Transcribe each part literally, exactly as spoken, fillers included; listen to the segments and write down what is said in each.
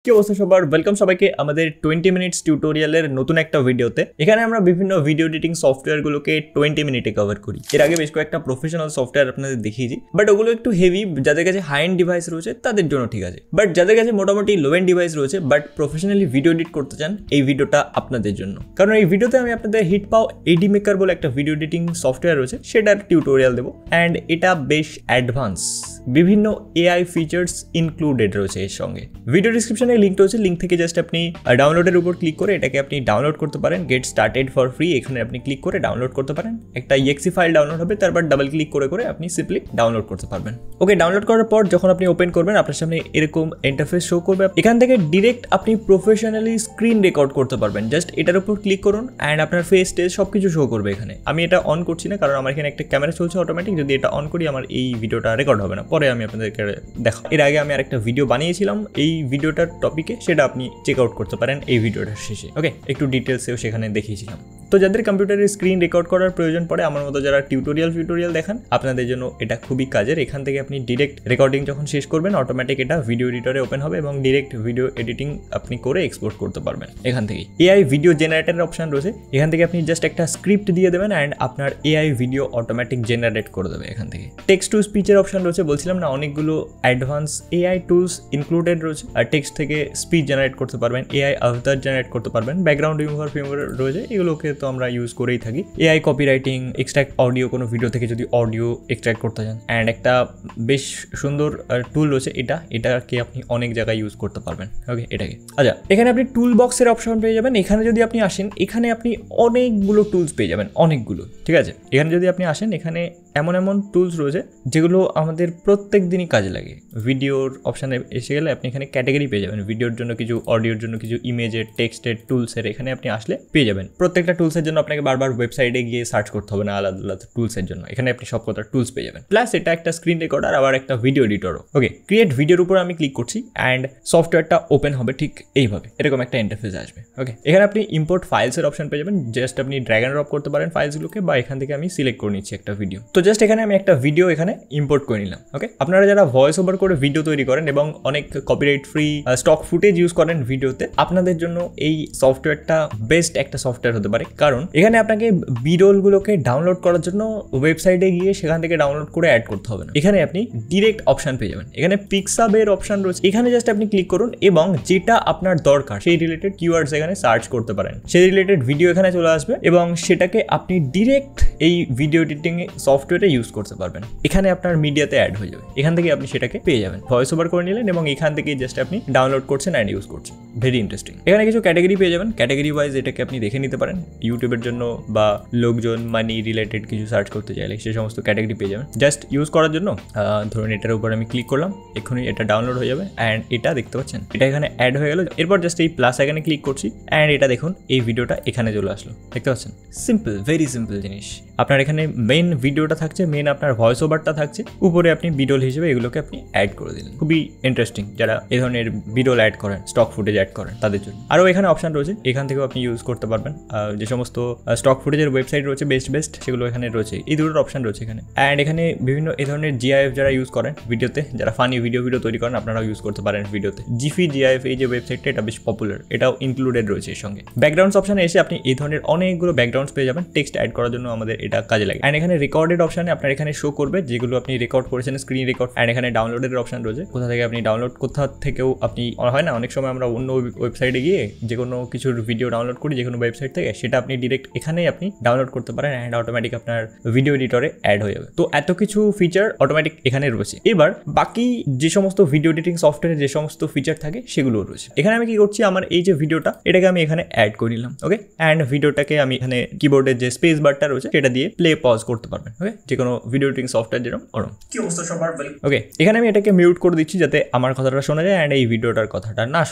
কি অবস্থা সবার ওয়েলকাম সবাইকে আমাদের টোয়েন্টি মিনিটস টিউটোরিয়ালের নতুন একটা ভিডিওতে। এখানে আমরা বিভিন্ন ভিডিও এডিটিং সফটওয়্যারগুলোকে টোয়েন্টি মিনিটে কভার করি। এর আগে বেশ কয়েকটা প্রফেশনাল সফটওয়্যার আপনাদের দেখিয়েছি, বাট ওগুলো একটু হেভি। যাদের কাছে হাই এন্ড ডিভাইস রয়েছে তাদের জন্য ঠিক আছে, বাট যাদের কাছে মোটামুটি লো এন্ড ডিভাইস রয়েছে বাট প্রফেশনালি ভিডিও এডিট করতে চান, এই ভিডিওটা আপনাদের জন্য। কারণ এই ভিডিওতে আমি আপনাদের হিট পাও এডিমেকার বলে একটা ভিডিও এডিটিং সফটওয়্যার রয়েছে, সেটার টিউটোরিয়াল দেবো। অ্যান্ড এটা বেশ অ্যাডভান্স, বিভিন্ন এআই ফিচার্স ইনক্লুডেড রয়েছে এর সঙ্গে। ভিডিও ডিসক্রিপশনে লিঙ্ক রয়েছে, লিঙ্ক থেকে জাস্ট আপনি ডাউনলোডের উপর ক্লিক করে এটাকে আপনি ডাউনলোড করতে পারেন। গেট স্টার্টেড ফর ফ্রি, এখানে আপনি ক্লিক করে ডাউনলোড করতে পারেন। একটা ইএক্সি ফাইল ডাউনলোড হবে, তারপর ডাবল ক্লিক করে করে আপনি সিম্পলি ডাউনলোড করতে পারবেন। ওকে, ডাউনলোড করার পর যখন আপনি ওপেন করবেন আপনার সামনে এরকম ইন্টারফেস শো করবে। এখান থেকে ডিরেক্ট আপনি প্রফেশনালি স্ক্রিন রেকর্ড করতে পারবেন। জাস্ট এটার উপর ক্লিক করুন অ্যান্ড আপনার ফেস টেস সব কিছু শো করবে এখানে। আমি এটা অন করছি না কারণ আমার এখানে একটা ক্যামেরা চলছে অটোমেটিক। যদি এটা অন করি আমার এই ভিডিওটা রেকর্ড হবে না, পরে আমি আপনাদেরকে দেখো। এর আগে আমি আরেকটা ভিডিও বানিয়েছিলাম এই ভিডিওটার টপিকে, সেটা আপনি চেক আউট করতে পারেন এই ভিডিওটার শেষে। ওকে, একটু ডিটেলসেও সেখানে দেখিয়েছিলাম। তো যাদের কম্পিউটারে স্ক্রিন রেকর্ড করার প্রয়োজন পড়ে, আমার মতো যারা টিউটোরিয়াল ফিউটোরিয়াল দেখান, আপনাদের জন্য এটা খুবই কাজের। এখান থেকে আপনি ডিরেক্ট রেকর্ডিং যখন শেষ করবেন অটোমেটিক এটা ভিডিও এডিটরে ওপেন হবে এবং ডিরেক্ট ভিডিও এডিটিং আপনি করে এক্সপোর্ট করতে পারবেন এখান থেকে। এআই ভিডিও জেনারেটরের অপশন রয়েছে, এখান থেকে আপনি জাস্ট একটা স্ক্রিপ্ট দিয়ে দেবেন অ্যান্ড আপনার এআই ভিডিও অটোমেটিক জেনারেট করে দেবে এখান থেকে। টেক্সট টু স্পিচের অপশন রয়েছে, বলছিলাম না অনেকগুলো অ্যাডভান্স এআই টুলস ইনক্লুডেড রয়েছে। আর টেক্সট থেকে স্পিচ জেনারেট করতে পারবেন, এআই আভতার জেনারেট করতে পারবেন, ব্যাকগ্রাউন্ড রিমুভার ফিমুভার রয়েছে, এগুলোকে তো আমরা ইউজ করেই থাকি। এআই কপিরাইটিং, এক্সট্রাক্ট অডিও, কোনো ভিডিও থেকে যদি অডিও এক্সট্রাক্ট করতে চান। অ্যান্ড একটা বেশ সুন্দর টুল রয়েছে এটা, এটাকে আপনি অনেক জায়গায় ইউজ করতে পারবেন। ওকে, এটাকে আচ্ছা, এখানে আপনি টুল বক্সের অপশন পেয়ে যাবেন। এখানে যদি আপনি আসেন, এখানে আপনি অনেকগুলো টুলস পেয়ে যাবেন, অনেকগুলো। ঠিক আছে, এখানে যদি আপনি আসেন, এখানে এমন এমন টুলস রয়েছে যেগুলো আমাদের প্রত্যেক দিনই কাজে লাগে। ভিডিওর অপশানে এসে গেলে আপনি এখানে ক্যাটাগরি পেয়ে যাবেন, ভিডিওর জন্য কিছু, অডিওর জন্য কিছু, ইমেজের, টেক্সটের, টুলসের। এখানে আপনি আসলে পেয়ে যাবেন। প্রত্যেকটা টুলসের জন্য আপনাকে বারবার ওয়েবসাইটে গিয়ে সার্চ করতে হবে না আলাদা আলাদা টুলসের জন্য। এখানে আপনি সব কটা টুলস পেয়ে যাবেন। প্লাস এটা একটা স্ক্রিন রেকর্ডার, আবার একটা ভিডিও এডিটরও। ওকে, ক্রিয়েট ভিডিওর উপর আমি ক্লিক করছি অ্যান্ড সফটওয়্যারটা ওপেন হবে ঠিক এইভাবে, এরকম একটা ইন্টারফেস আসবে। ওকে, এখানে আপনি ইম্পোর্ট ফাইলসের অপশন পেয়ে যাবেন। জাস্ট আপনি ড্র্যাগ অ্যান্ড ড্রপ করতে পারেন ফাইলসগুলোকে, বা এখান থেকে আমি সিলেক্ট করে নিচ্ছি একটা ভিডিও। তো জাস্ট এখানে আমি একটা ভিডিও এখানে ইম্পোর্ট করে নিলাম। ওকে, আপনারা যারা ভয়েস ওভার করে ভিডিও তৈরি করেন এবং অনেক copyright free stock footage use করেন ভিডিওতে, আপনাদের জন্য এই সফটওয়্যারটা বেস্ট একটা সফটওয়্যার হতে পারে। কারণ এখানে আপনাকে বিরোলগুলোকে ডাউনলোড করার জন্য ওয়েবসাইটে গিয়ে সেখান থেকে ডাউনলোড করে অ্যাড করতে হবে না। এখানে আপনি ডিরেক্ট অপশন পেয়ে যাবেন। এখানে পিক্সাবের অপশন রয়েছে, এখানে জাস্ট আপনি ক্লিক করুন এবং যেটা আপনার দরকার সেই রিলেটেড কিওয়ার্ডস এখানে সার্চ করতে পারেন। সেই রিলেটেড ভিডিও এখানে চলে আসবে এবং সেটাকে আপনি ডিরেক্ট এই ভিডিও এডিটিং সফটওয়্যারে ইউজ করতে পারবেন। এখানে আপনার মিডিয়াতে অ্যাড হয়ে যাবে, এখান থেকে আপনি সেটাকে পেয়ে যাবেন। ভয়েস ওভার করে নিলেন এবং এখান থেকে জাস্ট আপনি ডাউনলোড করছেন অ্যান্ড ইউজ করছেন। Very interesting. এখানে কিছু ক্যাটাগরি পেয়ে যাবেন, ক্যাটাগরি ওয়াইজ এটাকে আপনি দেখে নিতে পারেন। ইউটিউবের জন্য বা লোকজন মানি রিলেটেড কিছু সার্চ করতে চাইলে সে সমস্ত ক্যাটাগরি পেয়ে যাবেন। জাস্ট ইউজ করার জন্য ধরুন এটার উপর আমি ক্লিক করলাম, এক্ষুনি এটা ডাউনলোড হয়ে যাবে অ্যান্ড এটা দেখতে পাচ্ছেন এটা এখানে অ্যাড হয়ে গেল। এরপর জাস্ট এই প্লাস এখানে ক্লিক করছি অ্যান্ড এটা দেখুন এই ভিডিওটা এখানে চলে আসলো, দেখতে পাচ্ছেন। সিম্পল, ভেরি সিম্পল জিনিস। আপনার এখানে মেইন ভিডিওটা থাকছে, মেইন আপনার ভয়েস ওভারটা থাকছে, উপরে আপনি বিডল হিসেবে এগুলোকে আপনি অ্যাড করে দিলেন। খুবই ইন্টারেস্টিং যারা এই ধরনের বিডল অ্যাড করেন, স্টক ফুটেজ অ্যাড করেন তাদের জন্য। আরও এখানে অপশন রয়েছে, এখান থেকেও আপনি ইউজ করতে পারবেন। যে সমস্ত স্টক ফুটেজের ওয়েবসাইট রয়েছে বেস্ট বেস্ট, সেগুলো এখানে রয়েছে। এই দুটোর অপশন রয়েছে এখানে। অ্যান্ড এখানে বিভিন্ন এই ধরনের জিআইএফ যারা ইউজ করেন ভিডিওতে, যারা ফানি ভিডিও ভিডিও তৈরি করেন, আপনারাও ইউজ করতে পারেন ভিডিওতে। জিফি জিআইএফ এই যে ওয়েবসাইটটা, এটা বেশ পপুলার, এটাও ইনক্লুডেড রয়েছে এর সঙ্গে। ব্যাকগ্রাউন্ডস অপশনে এসে আপনি এই ধরনের অনেকগুলো ব্যাকগ্রাউন্ডস পেয়ে যাবেন। টেক্সট অ্যাড করার জন্য আমাদের এটা কাজে লাগে। অ্যান্ড এখানে রেকর্ডেড অপশনে আপনার এখানে শো করবে যেগুলো আপনি রেকর্ড করেছেন, স্ক্রিন রেকর্ড। অ্যান্ড এখানে ডাউনলোডের অপশন রয়েছে, কোথা থেকে আপনি ডাউনলোড, কোথা থেকেও আপনি, হয় না অনেক সময় আমরা অন্য ওয়েবসাইটে গিয়ে যে কোনো কিছুর ভিডিও ডাউনলোড করি যে কোনো ওয়েবসাইট থেকে, সেটা আপনি ডিরেক্ট এখানেই আপনি ডাউনলোড করতে পারেন অ্যান্ড অটোমেটিক আপনার ভিডিও এডিটরে অ্যাড হয়ে যাবে। তো এত কিছু ফিচার অটোমেটিক এখানে রয়েছে। এবার বাকি যে সমস্ত ভিডিও এডিটিং সফটওয়্যারে যে সমস্ত ফিচার থাকে সেগুলো রয়েছে। এখানে আমি কি করছি, আমার এই যে ভিডিওটা এটাকে আমি এখানে অ্যাড করে নিলাম। ওকে, অ্যান্ড ভিডিওটাকে আমি এখানে কিবোর্ডের যে স্পেস বারটা রয়েছে সেটা দিয়ে প্লে পজ করতে পারবেন। ওকে, যে কোনো ভিডিও এডিটিং সফটওয়্যার যেরকম ওরকম। কি অবস্থা সবার? ওকে, এখানে আমি এটাকে মিউট করে দিচ্ছি যাতে আমার কথাটা শোনা যায় অ্যান্ড এই ভিডিওটার কথাটা না শোনা যায়। ওকে,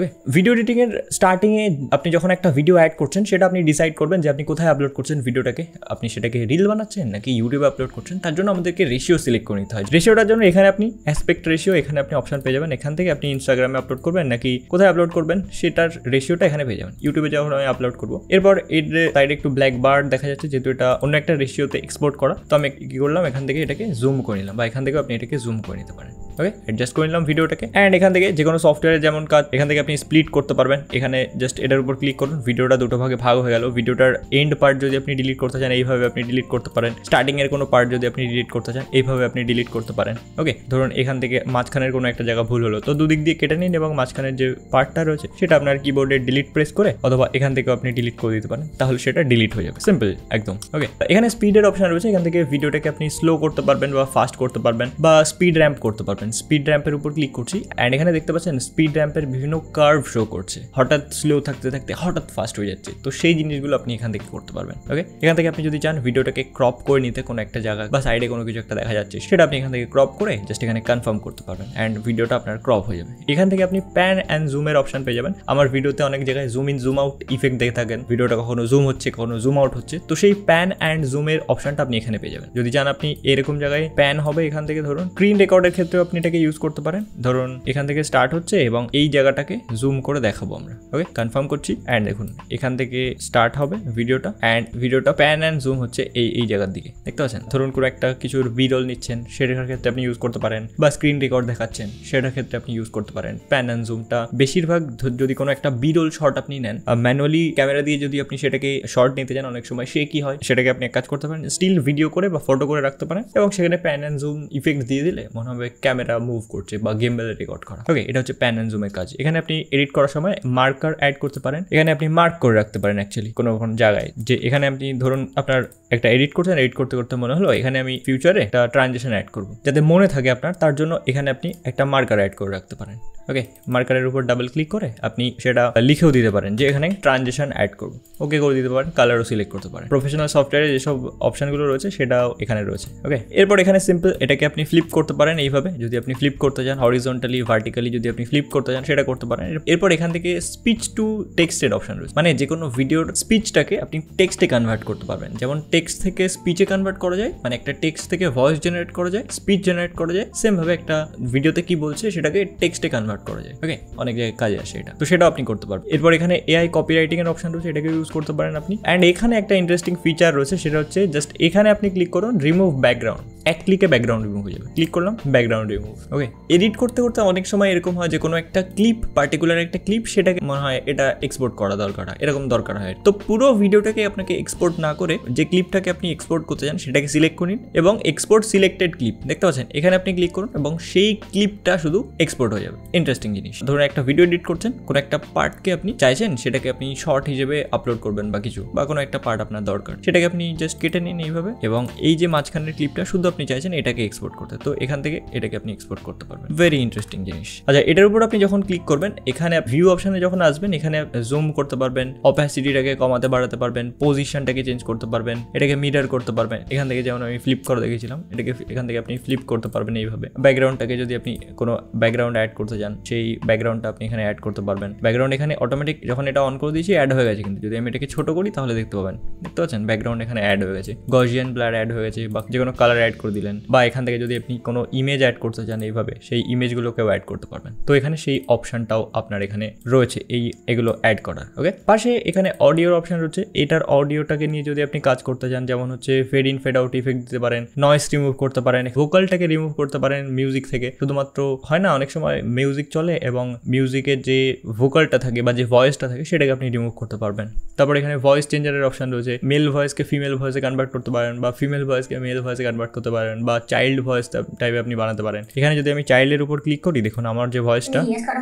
ওকে, ভিডিও এডিটিং এর স্টার্টিং এ আপনি যখন একটা ভিডিও অ্যাড করছেন সেটা আপনি ডিসাইড করবেন যে আপনি কোথায় আপলোড করছেন ভিডিওটাকে, আপনি সেটাকে রিল বানাচ্ছেন নাকি ইউটিউবে আপলোড করছেন। তার জন্য আমাদেরকে রেশিও সিলেক্ট করে নিতে হয়। রেশিওটার জন্য এখানে আপনি অ্যাসপেক্ট রেশিও এখানে আপনি অপশন পেয়ে যাবেন। এখান থেকে আপনি ইনস্টাগ্রামে আপলোড করবেন নাকি কোথায় আপলোড করবেন সেটার রেশিওটা এখানে পেয়ে যাবেন। ইউটিউবে যখন আমি আপলোড করবো, এরপর এর সাইডে একটু ব্ল্যাক বার দেখা যাচ্ছে, যেহেতু এটা অন্য একটা রেশিওতে এক্সপোর্ট করা, তো আমি কি করলাম এখান থেকে এটাকে জুম করে নিলাম, বা এখান থেকে আপনি এটাকে জুম করে নিতে পারেন। ওকে, অ্যাডজাস্ট করে নিলাম ভিডিওটাকে। অ্যান্ড এখান থেকে যে কোনো সফটওয়্যারের যেমন কাজ, এখান থেকে আপনি স্প্লিট করতে পারবেন। এখানে জাস্ট এটার উপর ক্লিক করুন, ভিডিওটা দুটো ভাগে ভাগ হয়ে গেল। ভিডিওটার এন্ড পার্ট যদি আপনি ডিলিট করতে চান এইভাবে আপনি ডিলিট করতে পারেন। স্টার্টিং এর কোনো পার্ট যদি আপনি ডিলিট করতে চান এইভাবে আপনি ডিলিট করতে পারেন। ওকে, ধরুন এখান থেকে মাঝখানের কোনো একটা জায়গা ভুল হলো, তো দুদিক দিয়ে কেটে নিন এবং মাঝখানের যে পার্টটা রয়েছে সেটা আপনার কিবোর্ডে ডিলিট প্রেস করে অথবা এখান থেকেও আপনি ডিলিট করে দিতে পারেন, তাহলে সেটা ডিলিট হয়ে যাবে। সিম্পল একদম। ওকে, এখানে স্পিডের অপশন রয়েছে, এখান থেকে ভিডিওটাকে আপনি স্লো করতে পারবেন বা ফাস্ট করতে পারবেন বা স্পিড র্যাম্প করতে পারবেন। স্পিড র্যাম্পের উপর ক্লিক করছি অ্যান্ড এখানে দেখতে পাচ্ছেন স্পিড র্যাম্পের বিভিন্ন কার্ভ শো করছে, হঠাৎ স্লো থাকতে থাকতে হঠাৎ ফাস্ট হয়ে যাচ্ছে। তো সেই জিনিসগুলো আপনি এখান থেকে করতে পারবেন। ওকে, এখান থেকে আপনি যদি চান ভিডিওটাকে ক্রপ করে নিতে, কোনো একটা জায়গা বা সাইডে কোনো কিছু একটা দেখা যাচ্ছে সেটা আপনি এখান থেকে ক্রপ করে জাস্ট এখানে কনফার্ম করতে পারবেন অ্যান্ড ভিডিওটা আপনার ক্রপ হয়ে যাবে। এখান থেকে আপনি প্যান অ্যান্ড জুমের অপশন পেয়ে যাবেন। আমার ভিডিওতে অনেক জায়গায় zoom in zoom out effect দেখে থাকেন, ভিডিওটা কখনো জুম হচ্ছে কখনো জুম আউট হচ্ছে, তো সেই প্যান অ্যান্ড জুমের অপশনটা আপনি এখানে পেয়ে যাবেন। যদি চান আপনি এরকম জায়গায় প্যান হবে, এখান থেকে ধরুন স্ক্রিন রেকর্ডের ক্ষেত্রে আপনি এটাকে ইউজ করতে পারেন। ধরুন এখান থেকে স্টার্ট হচ্ছে এবং এই জায়গাটাকে জুম করে দেখাবো আমরা। ওকে, কনফার্ম করছি অ্যান্ড দেখুন এখান থেকে স্টার্ট হবে ভিডিওটা অ্যান্ড ভিডিওটা প্যান অ্যান্ড জুম হচ্ছে এই এই জায়গার দিকে, দেখতে পাচ্ছেন। ধরুন কোনো একটা কিছুর বিরল নিচ্ছেন সেটার ক্ষেত্রে আপনি ইউজ করতে পারেন, বা স্ক্রিন রেকর্ড দেখাচ্ছেন সেটার ক্ষেত্রে আপনি ইউজ করতে পারেন প্যান অ্যান্ড জুমটা। বেশিরভাগ যদি কোনো একটা বিরল শট আপনি নেন, ম্যানুয়ালি ক্যামেরা দিয়ে যদি আপনি সেটাকে শর্ট নিতে চান, অনেক সময় সে কি হয় সেটাকে আপনি এক কাজ করতে পারেন, স্টিল ভিডিও করে বা ফটো করে রাখতে পারেন এবং সেখানে প্যান অ্যান্ড জুম ইফেক্ট দিয়ে দিলে মনে হবে ক্যামেরা মুভ করছে বা গেমবেলে রেকর্ড করা। ওকে, এটা হচ্ছে প্যান অ্যান্ড জুমের কাজ। এখানে আপনি এডিট করার সময় মার্কার অ্যাড করতে পারেন, এখানে আপনি মার্ক করে রাখতে পারেন অ্যাকচুয়ালি কোনো কোনো জায়গায়, যে এখানে আপনি ধরুন আপনার একটা এডিট করছেন, এডিট করতে করতে মনে হলো এখানে আমি ফিউচারে একটা ট্রানজিশন অ্যাড করবো, যাতে মনে থাকে আপনার, তার জন্য এখানে আপনি একটা মার্কার অ্যাড করে রাখতে পারেন। ওকে, মার্কারের উপর ডাবল ক্লিক করে আপনি সেটা লিখেও দিতে পারেন যে এখানে ট্রানজিশন অ্যাড করবো, ওকে করে দিতে পারেন, কালারও সিলেক্ট করতে পারেন। প্রফেশনাল সফটওয়্যারে যেসব অপশনগুলো রয়েছে সেটাও এখানে রয়েছে। ওকে, এরপর এখানে সিম্পল এটাকে আপনি ফ্লিপ করতে পারেন এইভাবে, যদি আপনি ফ্লিপ করতে চান হরিজন্টালি ভার্টিক্যালি যদি আপনি ফ্লিপ করতে চান সেটা করতে পারেন। এরপর এখান থেকে স্পিচ টু টেক্সটের অপশন রয়েছে, মানে যে কোনো ভিডিওর স্পিচটাকে আপনি টেক্সটে কনভার্ট করতে পারবেন। যেমন টেক্সট থেকে স্পিচে কনভার্ট করা যায়, মানে একটা টেক্সট থেকে ভয়েস জেনারেট করা যায়, স্পিচ জেনারেট করা যায়, সেম ভাবে একটা ভিডিওতে কি বলছে সেটাকে টেক্সটে কনভার্ট করা যায়। ওকে, অনেক জায়গায় কাজে আসে এটা, তো সেটাও আপনি করতে পারবেন। এরপর এখানে এআই কপিরাইটিং এর অপশন রয়েছে, এটাকে ইউজ করতে পারেন আপনি। অ্যান্ড এখানে একটা ইন্টারেস্টিং ফিচার রয়েছে, সেটা হচ্ছে জাস্ট এখানে আপনি ক্লিক করুন রিমুভ ব্যাকগ্রাউন্ড, এক ক্লিকে ব্যাকগ্রাউন্ড রিমুভ হয়ে যাবে। ক্লিক করলাম, ব্যাকগ্রাউন্ড রিমুভ। ওকে, এডিট করতে করতে অনেক সময় এরকম হয় যে কোনো একটা ক্লিপ, পার্টিকুলার একটা ক্লিপ, সেটাকে মনে হয় এটা এক্সপোর্ট করা দরকার হয়, এরকম দরকার হয়। তো পুরো ভিডিওটাকে আপনাকে এক্সপোর্ট না করে যে ক্লিপটাকে আপনি এক্সপোর্ট করতে চান সেটাকে সিলেক্ট করে নিন এবং এক্সপোর্ট সিলেক্টেড ক্লিপ, দেখতে পাচ্ছেন এখানে আপনি ক্লিক করুন এবং সেই ক্লিপটা শুধু এক্সপোর্ট হয়ে যাবে। ইন্টারেস্টিং জিনিস, ধরুন একটা ভিডিও এডিট করছেন, কোনো একটা পার্টকে আপনি চাইছেন সেটাকে আপনি শর্ট হিসেবে আপলোড করবেন বা কিছু, বা কোনো একটা পার্ট আপনার দরকার, সেটাকে আপনি জাস্ট কেটে নিন এইভাবে, এবং এই যে মাঝখানের ক্লিপটা শুধু আপনি চাইছেন এটাকে এক্সপোর্ট করতে, তো এখান থেকে এটাকে আপনি এক্সপোর্ট করতে পারবেন। ভেরি ইন্টারেস্টিং জিনিস। আচ্ছা, এটার উপর আপনি যখন ক্লিক করবেন, এখানে ভিউ অপশনে যখন আসবেন, এখানে জুম করতে পারবেন, অপাসিটিটাকে কমাতে বাড়াতে পারবেন, পজিশনটাকে চেঞ্জ করতে পারবেন, এটাকে মিরর করতে পারবেন। এখান থেকে যেমন আমি ফ্লিপ করে দেখেছিলাম, এটাকে এখান থেকে আপনি ফ্লিপ করতে পারবেন এইভাবে। ব্যাকগ্রাউন্ডটাকে যদি আপনি কোনো ব্যাকগ্রাউন্ড অ্যাড করতে চান, সেই ব্যাকগ্রাউন্ডটা আপনি এখানে অ্যাড করতে পারবেন। ব্যাকগ্রাউন্ড এখানে অটোমেটিক যখন এটা অন করে দিয়েছি অ্যাড হয়ে গেছে, কিন্তু যদি আমি এটাকে ছোট করি তাহলে দেখতে পাবেন, দেখতে পাচ্ছেন ব্যাকগ্রাউন্ড এখানে অ্যাড হয়ে গেছে, গজিয়ান ব্লার অ্যাড হয়ে গেছে, বা যে কোনো কালার অ্যাড করে দিলেন, বা এখান থেকে যদি আপনি কোনো ইমেজ অ্যাড করতে চান এইভাবে সেই ইমেজগুলোকেও অ্যাড করতে পারবেন। তো এখানে সেই অপশনটাও আপনার এখানে রয়েছে, এই এগুলো অ্যাড করার। ওকে, পাশে এখানে অডিওর অপশন রয়েছে, এটার অডিওটাকে নিয়ে যদি আপনি কাজ করতে চান, যেমন হচ্ছে fade in fade out effect দিতে পারেন, নয়েস রিমুভ করতে পারেন, ভোকালটাকে রিমুভ করতে পারেন মিউজিক থেকে। শুধুমাত্র হয় না অনেক সময় মিউজিক চলে এবং মিউজিকের যে ভোকালটা থাকে বা যে ভয়েসটা থাকে সেটাকে আপনি রিমুভ করতে পারবেন। তারপর এখানে ভয়েস চেঞ্জারের অপশন রয়েছে, মেল ভয়েসকে ফিমেল ভয়েসে কনভার্ট করতে পারেন, বা ফিমেল ভয়েসকে মেল ভয়েসে কনভার্ট করতে পারেন, বা চাইল্ড ভয়েস টাইপে আপনি বানাতে পারেন। এখানে যদি আমি চাইল্ডের উপর ক্লিক করি, দেখুন আমার যে ভয়েসটা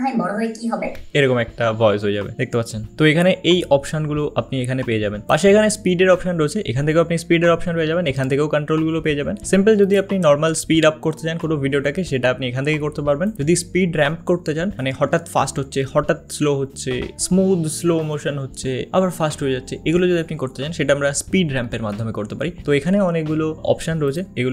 এরকম একটা ভয়েস হয়ে যাবে, দেখতে পাচ্ছেন। তো এখানে এই অপশনগুলো আপনি এখানে পেয়ে যাবেন। পাশে এখানে স্পিডের অপশন রয়েছে, এখান থেকেও আপনি স্পিডের অপশন পেয়ে যাবেন, এখান থেকেও কন্ট্রোলগুলো পেয়ে যাবেন। সিম্পল যদি আপনি নর্মাল স্পিড আপ করতে চান কোনো ভিডিওটাকে, সেটা আপনি এখান থেকে করতে পারবেন। যদি স্পিড র্যাম্প করতে চান, মানে হঠাৎ ফাস্ট হচ্ছে, হঠাৎ স্লো হচ্ছে, স্মুথ স্লো মোশন হচ্ছে, আবার ফাস্ট হয়ে যাচ্ছে, এগুলো যদি আপনি করতে চান সেটা আমরা স্পিড র্যাম্পের মাধ্যমে করতে পারি। তো এখানে অনেকগুলো অপশন রয়েছে, এগুলো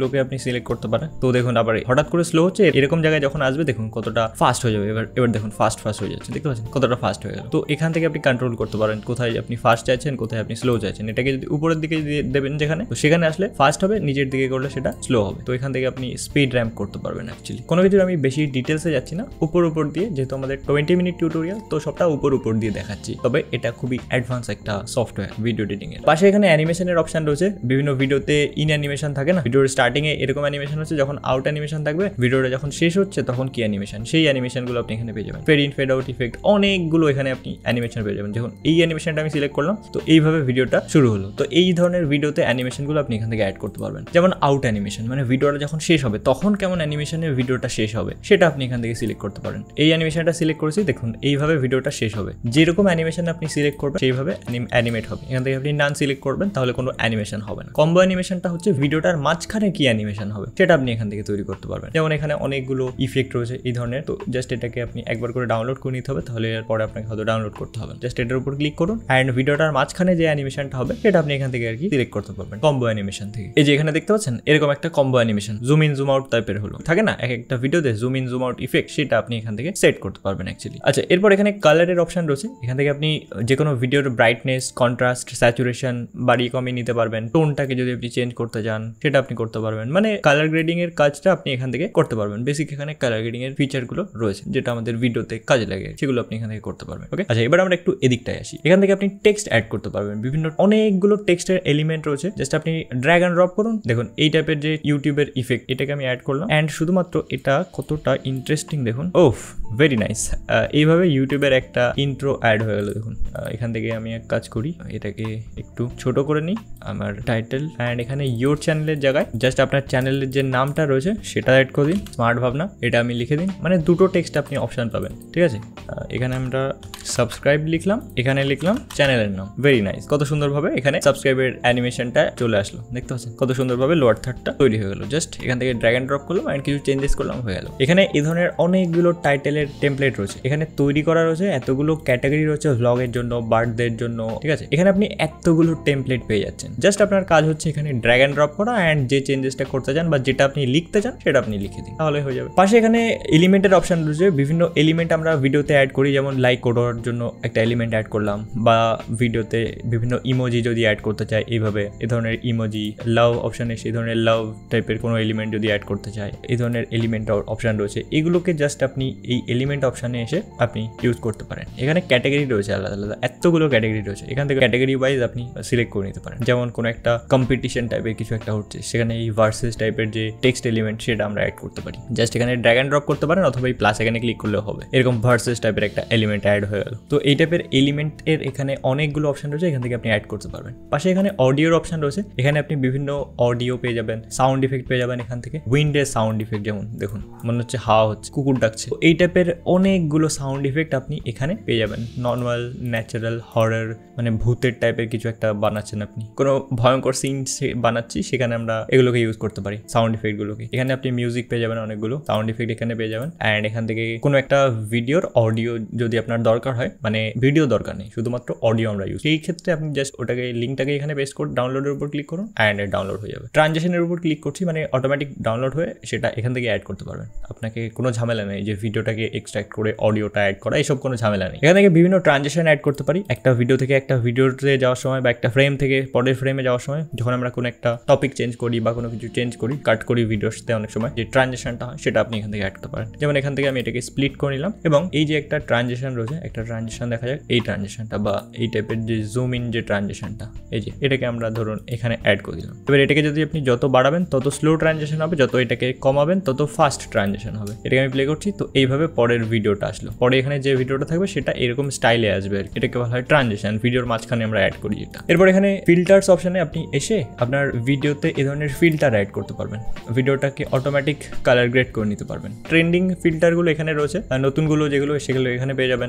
এইগুলোকে আপনি সিলেক্ট করতে পারেন। তো দেখুন আবার হঠাৎ করে স্লো হচ্ছে, এরকম জায়গায় যখন আসবে দেখুন কতটা ফাস্ট হয়ে যাবে। এবার এবার দেখুন ফাস্ট ফাস্ট হয়ে যাচ্ছে, দেখতে পাচ্ছেন কতটা ফাস্ট হয়ে গেল। তো এখান থেকে আপনি কন্ট্রোল করতে পারেন কোথায় আপনি ফাস্ট চাইছেন, কোথায় আপনি স্লো চাইছেন। এটাকে যদি উপরের দিকে দেবেন যেখানে, তো সেখানে আসলে ফাস্ট হবে, নিচের দিকে করলে সেটা স্লো হবে। তো এখান থেকে আপনি স্পিড র্যাম্প করতে পারবেন অ্যাকচুয়ালি। কোনো কিছু আমি বেশি ডিটেলসে যাচ্ছি না, উপর উপর দিয়ে, যেহেতু আমাদের টোয়েন্টি মিনিট টিউটোরিয়াল, তো সবটা উপর উপর দিয়ে দেখাচ্ছি। তবে এটা খুবই অ্যাডভান্স একটা সফটওয়্যার ভিডিও এডিটিং এর। পাশে এখানে অ্যানিমেশনের অপশন রয়েছে। বিভিন্ন ভিডিওতে ইন অ্যানিমেশন থাকে না, ভিডিওর স্টার্টিং এ এরকম অ্যানিমেশন হচ্ছে, যখন আউট অ্যানিমেশন থাকবে, ভিডিওটা যখন শেষ হচ্ছে তখন কি অ্যানিমেশন, সেই অ্যানিমেশনগুলো আপনি এখানে পেয়ে যাবেন। Fade in fade out effect, অনেকগুলো এখানে আপনি অ্যানিমেশন পেয়ে যাবেন। যখন এই অ্যানিমেশনটা আমি সিলেক্ট করলাম, তো এইভাবে ভিডিওটা শুরু হলো। তো এই ধরনের ভিডিওতে অ্যানিমেশনগুলো আপনি এখান থেকে অ্যাড করতে পারবেন। যেমন আউট অ্যানিমেশন, মানে ভিডিওটা যখন শেষ হবে তখন কেমন অ্যানিমেশনের ভিডিওটা শেষ হবে সেটা আপনি এখান থেকে সিলেক্ট করতে পারেন। এই অ্যানিমেশনটা সিলেক্ট করেছি, দেখুন এইভাবে ভিডিওটা শেষ হবে। যেরকম অ্যানিমেশন আপনি সিলেক্ট করবেন সেইভাবে অ্যানিমেট হবে। এখান থেকে আপনি নান সিলেক্ট করবেন, তাহলে কোনো অ্যানিমেশন হবে না। কম্বো অ্যানিমেশনটা হচ্ছে ভিডিওটার মাঝখানে কি অ্যানিমেশন হবে সেটা আপনি এখান থেকে তৈরি করতে পারবেন। যেমন এখানে অনেকগুলো ইফেক্ট রয়েছে এই ধরনের। তো জাস্ট এটাকে আপনি একবার করে ডাউনলোড করে নিতে হবে, তাহলে এরপরে আপনাকে হয়তো ডাউনলোড করতে হবে। জাস্ট এটার উপর ক্লিক করুন, অ্যান্ড ভিডিওটার মাঝখানে যে অ্যানিমেশনটা হবে সেটা আপনি এখান থেকে আর কি সিলেক্ট করতে পারবেন কম্বো অ্যানিমেশন থেকে। এই যে এখানে দেখতে পাচ্ছেন এরকম একটা combo animation, zoom in zoom out টাইপের হলো, থাকে না এক একটা ভিডিওতে zoom in zoom out effect, সেটা আপনি এখান থেকে সেট করতে পারবেন অ্যাকচুয়ালি। আচ্ছা, এরপর এখানে কালারের অপশন রয়েছে। এখান থেকে আপনি যে কোনো ভিডিওর ব্রাইটনেস, কন্ট্রাস্ট, স্যাচুরেশন বাড়িয়ে কমিয়ে নিতে পারবেন। টোনটাকে যদি আপনি চেঞ্জ করতে চান সেটা আপনি করতে পারবেন। মানে কালার গ্রেডিং এর কাজটা আপনি এখান থেকে করতে পারবেন। বেসিক এখানে কালার গ্রেডিং এর ফিচার গুলো রয়েছে, যেটা আমাদের ভিডিওতে কাজে লাগে, সেগুলো আপনি এখান থেকে করতে পারবেন। ওকে, আচ্ছা এবার আমরা একটু এদিকটায় আসি। এখান থেকে আপনি টেক্সট অ্যাড করতে পারবেন। বিভিন্ন অনেকগুলো টেক্সটের এলিমেন্ট রয়েছে, জাস্ট আপনি ড্র্যাগ এন্ড ড্রপ করুন। দেখুন এই টাইপের যে ইউটিউবের ইফেক্ট, এটাকে আমি অ্যাড করলাম, অ্যান্ড শুধুমাত্র এটা কতটা ইন্টারেস্টিং দেখুন। ওফ, ভেরি নাইস। এইভাবে ইউটিউবের একটা ইন্ট্রো অ্যাড হয়ে গেল। দেখুন এখান থেকে আমি এক কাজ করি, এটাকে একটু ছোট করে নিই, আমার টাইটেল, অ্যান্ড এখানে ইয়োর চ্যানেলের জায়গায় জাস্ট আপনার চ্যানেলের যে নামটা রয়েছে সেটা অ্যাড করে দিন, স্মার্ট ভাবনা, এটা আমি লিখে দিন। মানে দুটো টেক্সট আপনি অপশন পাবেন, ঠিক আছে। এখানে আমরা সাবস্ক্রাইব লিখলাম, এখানে লিখলাম চ্যানেলের নাম। ভেরি নাইস, কত সুন্দরভাবে এখানে সাবস্ক্রাইবের অ্যানিমেশনটা চলে আসলো, দেখতে পাচ্ছেন কত সুন্দরভাবে লোয়ার থার্ডটা তৈরি হয়ে গেল। জাস্ট এখান থেকে ড্র্যাগ এন্ড ড্রপ করলাম, অ্যান্ড কিছু চেঞ্জেস করলাম, হয়ে গেল। এখানে এই ধরনের অনেকগুলো টাইটেলের টেমপ্লেট রয়েছে, এখানে তৈরি করা রয়েছে, এতগুলো ক্যাটাগরি রয়েছে ভ্লগের জন্য, বার্থডের জন্য, ঠিক আছে। এখানে আপনি এতগুলো টেমপ্লেট পেয়ে যাচ্ছেন। জাস্ট আপনার কাজ হচ্ছে এখানে ড্র্যাগ এন্ড ড্রপ করা, অ্যান্ড যে চেঞ্জেসটা করতে চান বা যেটা আপনি লিখতে চান সেটা আপনি লিখে দিন, তাহলে হয়ে যাবে। পাশে এখানে এলিমেন্টের অপশন রয়েছে। বিভিন্ন এলিমেন্ট আমরা ভিডিওতে অ্যাড করি, যেমন লাইক করার জন্য একটা এলিমেন্ট অ্যাড করলাম, বা ভিডিওতে বিভিন্ন ইমোজি যদি অ্যাড করতে চাই, এইভাবে এই ধরনের ইমোজি, লাভ অপশনে সেই ধরনের লাভ টাইপের কোনো এলিমেন্ট যদি অ্যাড করতে চাই, এই ধরনের এলিমেন্ট অপশন রয়েছে। এগুলোকে জাস্ট আপনি এই এলিমেন্ট অপশনে এসে আপনি ইউজ করতে পারেন। এখানে ক্যাটাগরি রয়েছে আলাদা আলাদা, এতগুলো ক্যাটাগরি রয়েছে। এখান থেকে ক্যাটাগরি ওয়াইজ আপনি সিলেক্ট করে নিতে পারেন। যেমন কোনো একটা কম্পিটিশন টাইপের কিছু একটা হচ্ছে, সেখানে এই ভার্সেস টাইপের যে টেক্সট এলিমেন্ট সেটা আমরা অ্যাড করতে পারি। জাস্ট এখানে ড্র্যাগ এন্ড ড্রপ করতে পারেন, অথবা এই প্লাস এখানে ক্লিক করলেও হবে। এরকম ভার্সেস টাইপের একটা এলিমেন্ট অ্যাড হয়ে গেল। তো এই টাইপের এলিমেন্টের এখানে অনেকগুলো অপশন রয়েছে, এখান থেকে আপনি অ্যাড করতে পারবেন। পাশে এখানে অডিওর অপশন রয়েছে। এখানে আপনি বিভিন্ন অডিও পেয়ে যাবেন, সাউন্ড ইফেক্ট পেয়ে যাবেন এখান থেকে। উইন্ডের সাউন্ড ইফেক্ট, যেমন দেখুন মনে হচ্ছে হাওয়া হচ্ছে, কুকুর ডাকছে, এই টাইপের অনেকগুলো সাউন্ড ইফেক্ট আপনি এখানে পেয়ে যাবেন। নর্মাল, ন্যাচারাল, হরর, মানে ভূতের টাইপের কিছু একটা বানাচ্ছেন আপনি, কোনো ভয়ঙ্কর সিন বানাচ্ছি, সেখানে আমরা এগুলোকে ইউজ করতে পারি, সাউন্ড ইফেক্ট গুলোকে। এখানে আপনি মিউজিক পেয়ে যাবেন, অনেকগুলো সাউন্ড ইফেক্ট এখানে পেয়ে যাবেন। অ্যান্ড এখান থেকে কোনো একটা ভিডিওর অডিও যদি আপনার দরকার হয়, মানে ভিডিও দরকার নেই, শুধুমাত্র অডিও আমরা ইউজ, এই ক্ষেত্রে আপনি জাস্ট ওটাকে লিঙ্কটাকে এখানে পেস্ট করে ডাউনলোডের উপর ক্লিক করুন, অ্যান্ড ডাউনলোড হয়ে যাবে। ট্রানজেকশনের উপর ক্লিক করছি, মানে অটোমেটিক ডাউনলোড হয়ে সেটা এখান থেকে অ্যাড করতে পারবেন। আপনাকে কোনো ঝামেলা নেই যে ভিডিওটাকে এক্সট্রাক্ট করে অডিওটা অ্যাড করা, এইসব কোনো ঝামেলা নেই। এখান থেকে বিভিন্ন ট্রানজেকশন অ্যাড করতে পারি, একটা ভিডিও থেকে একটা ভিডিওতে যাওয়ার সময়, বা একটা ফ্রেম থেকে পরের ফ্রেমে যাওয়ার সময়, যখন আমরা কোনো একটা টপিক চেঞ্জ করি বা কোনো কিছু চেঞ্জ করি, কাট করি ভিডিওতে, অনেক সময় যে ট্রানজেকশনটা হয় সেটা আপনি এখান থেকে অ্যাড করতে পারেন। যেমন এখান থেকে আমি এটাকে স্প্লিট করে নিলাম, এবং এই যে একটা ট্রানজেকশন রয়েছে, একটা ট্রানজেকশন দেখা যাক, এই ট্রানজেকশনটা বা এই টাইপের যে জুম ইন যে ট্রানজেকশনটা, এই যে এটাকে আমরা ধরুন এখানে অ্যাড করে দিলাম। এবার এটাকে যদি আপনি যত বাড়াবেন তত স্লো ট্রানজেকশন হবে, যত এটাকে কমাবেন তত ফাস্ট ট্রানজেকশন হবে। এটাকে আমি প্লে করছি, তো এইভাবে পরের ভিডিওটা আসলো, পরে এখানে যে ভিডিওটা থাকবে সেটা এরকম স্টাইলে আসবে, এটাকে বলা হয় ট্রানজেকশন। ভিডিওর মাঝখানে আমরা অ্যাড করি এটা। এরপর এখানে ফিল্টার্স অপশনে আপনি এসে আপনার ভিডিওতে এই ধরনের ফিল্টার অ্যাড করতে পারবেন, ভিডিওটাকে অটোমেটিক কালার গ্রেড করে নিতে পারবেন। ট্রেন্ডিং ফিল্টারগুলো এখানে রয়েছে, নতুনগুলো যেগুলো সেগুলো এখানে পেয়ে যাবেন। যেমন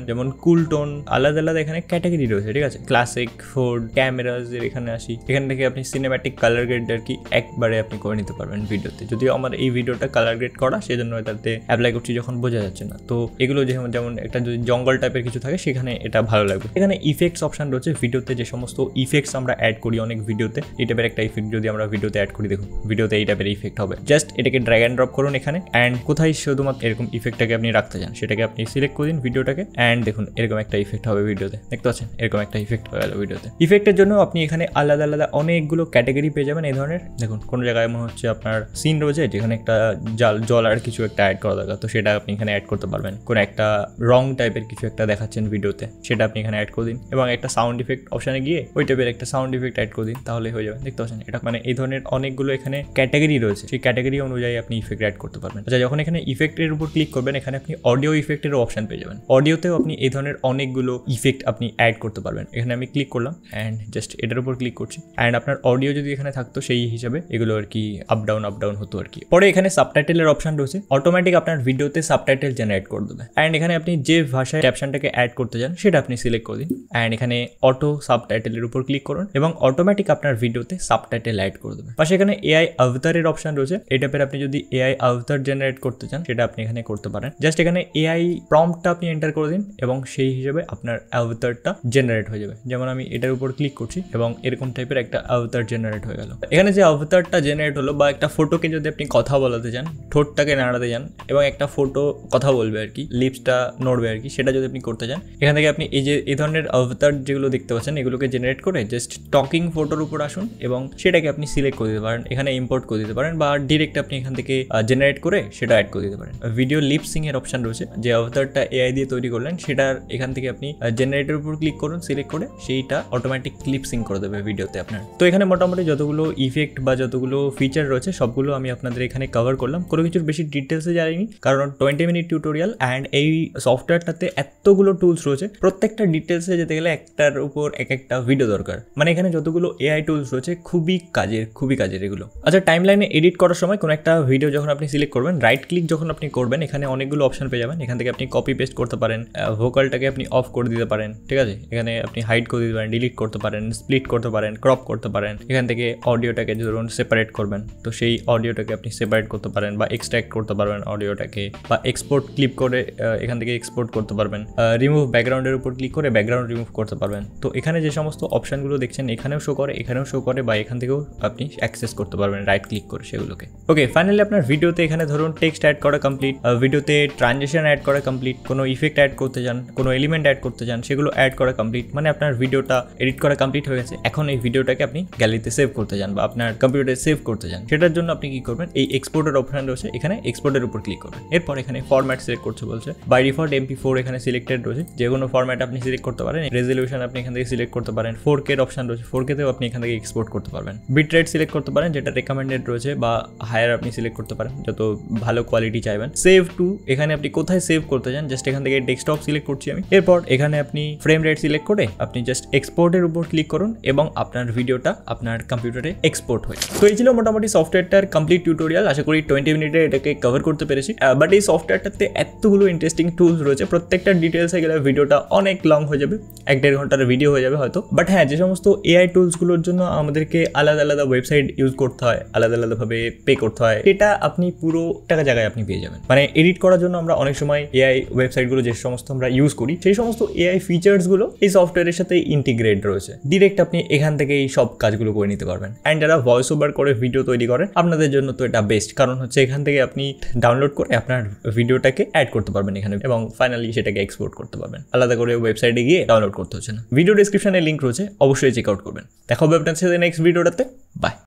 কুল টোন, আলাদা আলাদা এখানে ক্যাটাগরি রয়েছে, ঠিক আছে। ক্লাসিক, ফোর্ড, ক্যামেরাজ এর এখানে আসি, এখান থেকে আপনি সিনেম্যাটিক কালার গ্রেড আর কি একবারে আপনি করে নিতে পারবেন ভিডিওতে। যদিও আমার এই ভিডিওটা কালার গ্রেড করা, সেই জন্য এটাতে অ্যাপ্লাই করছি যখন বোঝা যাচ্ছে না। তো এগুলো যেমন যেমন একটা যদি জঙ্গল টাইপের কিছু থাকে সেখানে এটা ভালো লাগবে। এখানে ইফেক্টস অপশন রয়েছে, ভিডিওতে যে সমস্ত ইফেক্টস আমরা অ্যাড করি অনেক ভিডিওতে, এই টাইপের একটা ইফেক্ট যদি আমরা ভিডিওতে অ্যাড করি, দেখুন ভিডিওতে এই টাইপের ইফেক্ট হবে। জাস্ট এটাকে ড্র্যাগ অ্যান্ড ড্রপ করুন এখানে, অ্যান্ড কোথায় শুধুমাত্র এরকম ইফেক্টটাকে আপনি রাখতে চান সেটাকে আপনি সিলেক্ট করে দিন ভিডিওটাকে, অ্যান্ড দেখুন এরকম একটা ইফেক্ট হবে ভিডিওতে, দেখতে পাচ্ছেন এরকম একটা ইফেক্ট হয়ে গেল ভিডিওতে। ইফেক্টের জন্য আপনি এখানে আলাদা আলাদা অনেকগুলো ক্যাটাগরি পেয়ে যাবেন এই ধরনের। দেখুন কোনো জায়গায় মনে হচ্ছে আপনার সিন রয়েছে যেখানে একটা জল জল আর কিছু একটা অ্যাড করা দরকার, তো সেটা আপনি এখানে অ্যাড করতে পারবেন। কোনো একটা রং টাইপের কিছু একটা দেখাচ্ছেন ভিডিওতে, সেটা আপনি এখানে অ্যাড করে দিন, এবং একটা সাউন্ড ইফেক্ট অপশানে গিয়ে ওই টাইপের একটা সাউন্ড ইফেক্ট অ্যাড করে দিন, তাহলে হয়ে যাবে। দেখতে পাচ্ছেন এটা মানে এই ধরনের অনেকগুলো এখানে ক্যাটাগরি রয়েছে, সেই ক্যাটাগরি অনুযায়ী আপনি ইফেক্ট অ্যাড করতে পারবেন। আচ্ছা, যখন এখানে ইফেক্টের উপর ক্লিক করবেন এখানে আপনি অডিও ইফেক্টেরও অপশন পেয়ে যাবেন। অডিওতেও আপনি এই ধরনের অনেকগুলো ইফেক্ট আপনি অ্যাড করতে পারবেন। এখানে আমি ক্লিক করলাম অ্যান্ড জাস্ট এটার উপর ক্লিক করছি, অ্যান্ড আপনার অডিও যদি এখানে থাকতো সেই হিসাবে এগুলো আর কি আপ ডাউন আপ ডাউন হতো আর কি। পরে এখানে সাবটাইটেলের অপশন রয়েছে, অটোমেটিক আপনার ভিডিওতে সাবটাইটেল জেনারেট করে দেবে, অ্যান্ড এখানে আপনি যে ভাষায় ক্যাপশনটাকে অ্যাড করতে চান সেটা আপনি সিলেক্ট করে দিন, অ্যান্ড এখানে অটো সাবটাইটেলের উপর ক্লিক করুন এবং অটোমেটিক আপনার ভিডিওতে সাবটাইটেল অ্যাড করে দেবে। পাশে এখানে এআই আভতারের অপশন রয়েছে, এই টাইপের আপনি যদি এআই আভতার জেনারেট করতে চান সেটা আপনি এখানে করতে পারেন। জাস্ট এখানে এআই প্রম্পটটা আপনি এন্টার করে দিন এবং সেই হিসেবে আপনার আভতারটা জেনারেট হয়ে যাবে। যেমন আমি এটার উপর ক্লিক করছি এবং এরকম টাইপের একটা আভতার জেনারেট হয়ে গেল। এখানে যে আভতারটা জেনারেট হলো, বা একটা ফটোকে যদি আপনি কথা বলাতে চান, ঠোঁটটাকে নাড়াতে চান এবং একটা ফটো কথা বলবে আর কি, লিপসটা নড়বে আর কি, সেটা যদি আপনি করতে চান এখান থেকে আপনি এই যে এই ধরনের আভতার যেগুলো দেখতে পাচ্ছেন এগুলোকে জেনারেট করে জাস্ট টকিং ফটোর উপর আসুন এবং সেটাকে আপনি সিলেক্ট করে দিতে পারেন, এখানে ইম্পোর্ট করে দিতে পারেন, বা ডিরেক্ট আপনি এখান থেকে জেনারেট করে সেটা অ্যাড করে দিতে পারেন। ভিডিও লিপসিং এর অপশন রয়েছে, যে আভতারটা এআই দিয়ে তৈরি করলেন সেটার এখান থেকে আপনি জেনারেটের উপর ক্লিক করুন, সিলেক্ট করে সেইটা অটোমেটিক লিপসিং করে দেবে ভিডিওতে আপনার। তো এখানে মোটামুটি যতগুলো ইফেক্ট বা যতগুলো ফিচার রয়েছে সবগুলো আমি আপনাদের এখানে কভার করলাম, কোনো কিছুর বেশি ডিটেলসে যাইনি কারণ টোয়েন্টি মিনিট টিউটোরিয়াল অ্যান্ড এই সফটওয়্যারটাতে এতগুলো টুলস রয়েছে, প্রত্যেকটা ডিটেলসে যেতে গেলে একটার উপর এক একটা ভিডিও দরকার। মানে এখানে যতগুলো এআই টুলস রয়েছে খুবই কাজের, খুবই কাজের এগুলো। আচ্ছা, টাইম লাইনে এডিট করার সময় কোনো একটা ভিডিও যখন আপনি সিলেক্ট করবেন, রাইট ক্লিক যখন আপনি করবেন এখানে অনেকগুলো অপশন পেয়ে যাবেন। এখান থেকে আপনি কপি পেস্ট করতে পারেন, ভোকালটাকে আপনি অফ করে দিতে পারেন, ঠিক আছে। এখানে আপনি হাইড করে দিতে পারেন, ডিলিট করতে পারেন, স্প্লিট করতে পারেন, ক্রপ করতে পারেন। এখান থেকে অডিওটাকে ধরুন সেপারেট করবেন, তো সেই অডিওটাকে আপনি সেপারেট করতে পারেন বা এক্সট্রাক্ট করতে পারবেন অডিওটাকে, বা এক্সপোর্ট ক্লিপ করে এখান থেকে এক্সপোর্ট করতে পারবেন। রিমুভ ব্যাকগ্রাউন্ডের উপর ক্লিক করে ব্যাকগ্রাউন্ড রিমুভ করতে পারবেন। তো এখানে যে সমস্ত অপশনগুলো দেখছেন এখানেও শো করে, এখানেও শো করে, বা এখান থেকেও আপনি অ্যাক্সেস করতে পারবেন রাইট ক্লিক করে সেগুলোকে। ওকে, ফাইনালি আপনার ভিডিওতে এখানে ধরুন টেক্সট অ্যাড করা কমপ্লিট, ভিডিওতে ট্রানজিশন অ্যাড করা কমপ্লিট, কোনো ইফেক্ট অ্যাড করতে চান, কোনো এলিমেন্ট অ্যাড করতে চান সেগুলো অ্যাড করা কমপ্লিট, মানে আপনার ভিডিওটা এডিট করা কমপ্লিট হয়ে গেছে। এখন এই ভিডিওটাকে আপনি গ্যালারিতে সেভ করতে চান বা আপনার কম্পিউটারে সেভ করতে চান, সেটার জন্য আপনি কি করবেন, এই এক্সপোর্টের অপশন রয়েছে, এখানে এক্সপোর্টের উপর ক্লিক করবেন। এরপর এখানে ফরম্যাট সিলেক্ট করতে বলছে, বাই ডিফল্ট এমপি ফোর এখানে সিলেক্টেড রয়েছে, যে কোনো ফরম্যাট আপনি সিলেক্ট করতে পারেন। রেজলিউশন আপনি এখান থেকে সিলেক্ট করতে পারেন, ফোর কে এর অপশন রয়েছে, ফোর কে তেও আপনি এখান থেকে এক্সপোর্ট করতে পারবেন। বিট রেট সিলেক্ট করতে পারেন, যেটা রেকমেন্ডেড রয়েছে, বা হায়ার আপনি সিলেক্ট করতে পারেন যত ভালো কোয়ালিটি চাইবেন। সেভ টু, এখানে আপনি কোথায় সেভ করতে চান, জাস্ট এখান থেকে ডেস্কটপ সিলেক্ট করছি আমি। এরপর এখানে আপনি ফ্রেম রেট সিলেক্ট করে আপনি জাস্ট এক্সপোর্টের উপর ক্লিক করুন এবং আপনার ভিডিওটা আপনার কম্পিউটারে এক্সপোর্ট হয়। তো এই ছিল মোটামুটি সফটওয়্যারটার কমপ্লিট টিউটোরিয়াল। আশা করি টোয়েন্টি মিনিটে এটাকে কভার করতে পেরেছি। বাট এই সফটওয়্যারটাতে এতগুলো ইন্টারেস্টিং টুলস রয়েছে, প্রত্যেকটা ডিটেলসে গেলে ভিডিওটা অনেক লং হয়ে যাবে, এক দেড় ঘন্টার ভিডিও হয়ে যাবে হয়তো। বাট হ্যাঁ, যে সমস্ত এআই টুলসগুলোর জন্য আমাদেরকে আলাদা আলাদা ওয়েবসাইট ইউজ করতে হয়, আলাদা আলাদাভাবে পে করতে হয়, এটা আপনি পুরো টাকা জায়গায় আপনি পেয়ে যাবেন। মানে এডিট করার জন্য আমরা অনেক সময় এআই ওয়েবসাইটগুলো যে সমস্ত আমরা ইউজ করি সেই সমস্ত এআই ফিচার্সগুলো এই সফটওয়্যারের সাথে ইন্টিগ্রেট রয়েছে। ডিরেক্ট আপনি এখান থেকে এই সব কাজগুলো করে নিতে পারবেন। অ্যান্ড যারা ভয়েস ওভার করে ভিডিও তৈরি করেন আপনাদের জন্য তো এটা বেস্ট, কারণ হচ্ছে এখান থেকে আপনি ডাউনলোড করে আপনার ভিডিওটাকে অ্যাড করতে পারবেন এখানে এবং ফাইনালি সেটাকে এক্সপোর্ট করতে পারবেন, আলাদা করে ওয়েবসাইটে গিয়ে ডাউনলোড করতে হচ্ছে না। ভিডিও ডেসক্রিপশনে লিঙ্ক রয়েছে, অবশ্যই চেক আউট করবেন। দেখা হবে আপনার সাথে নেক্সট ভিডিওটাতে। বাই।